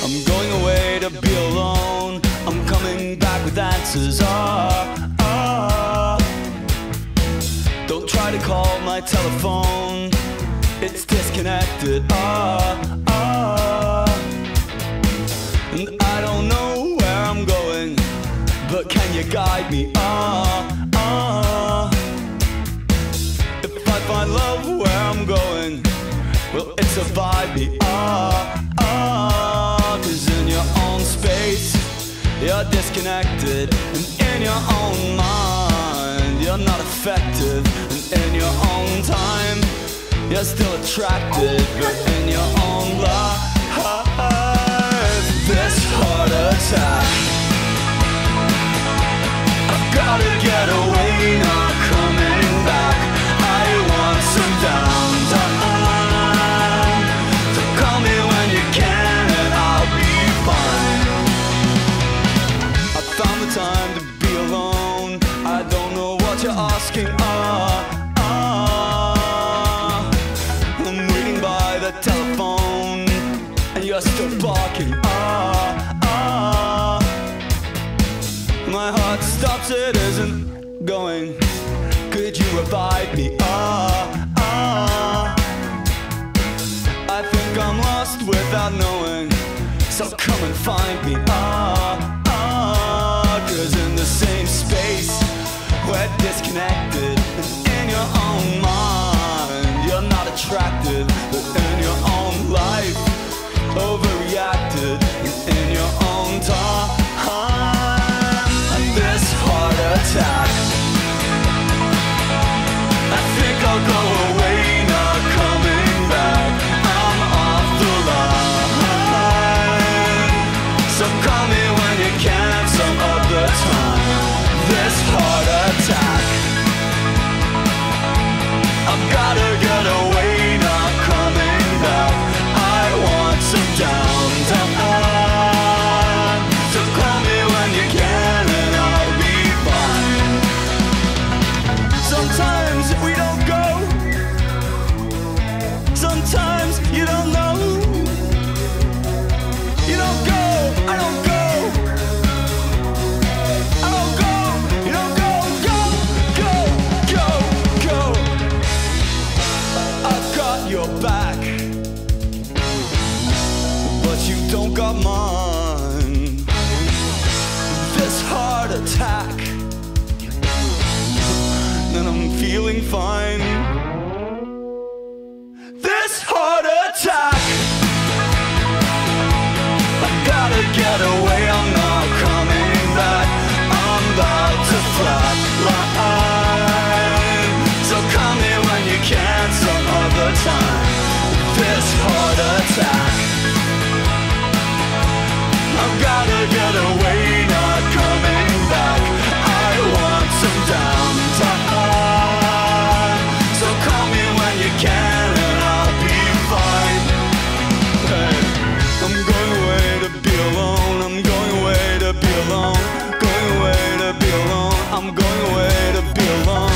I'm going away to be alone. I'm coming back with answers. Don't try to call my telephone, it's disconnected. And I don't know where I'm going, but can you guide me? If I find love where I'm going, will it survive me? 'Cause in your own space, you're disconnected. And in your own mind, you're not effective. And in your own time, you're still attracted. But in your own life, this heart attack, I've gotta get away, not coming back. I want some downtime, so call me when you can and I'll be fine. I found the time to be alone. I don't know what you're asking. I'm waiting by the telephone and you're still barking. My heart stops, it isn't going. Could you revive me? I think I'm lost without knowing, so come and find me. 'Cause in the same space, we're disconnected. And in your own mind, you're not attracted. But in your own life, overreacted. And in your own time, this heart attack, I think I'll go away, not coming back. I'm off the line, so call me when you can some other time. This heart attack, I've gotta get away, not coming back. I want some downtime, so call me when you can and I'll be fine. Sometimes we don't go, sometimes you don't know. You don't go, I don't go, I don't go, you don't go, go, go, go, go. I've got your back, but you don't got mine. This heart attack, and I'm feeling fine. This heart attack, I gotta get away, I'm not coming back. I'm about to flatline, so call me when you can some other time. This heart attack, I've gotta get away, not coming back. I want some downtime, so call me when you can and I'll be fine. Hey, I'm going away to be alone. I'm going away to be alone. Going away to be alone. I'm going away to be alone.